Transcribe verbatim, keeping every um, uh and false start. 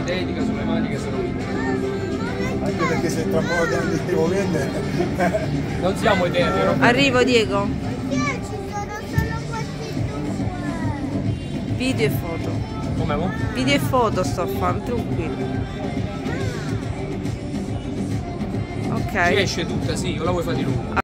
sintetica sulle maniche sono migliori. Anche perché se tra un po' di anni devo vendere. Non siamo eterni, no? Arrivo Diego. Ci sono solo questi due. Video e foto. Come mo? Video e foto sto a fare, tranquillo. Ci Ok. esce tutta, sì, o la vuoi fare di nuovo?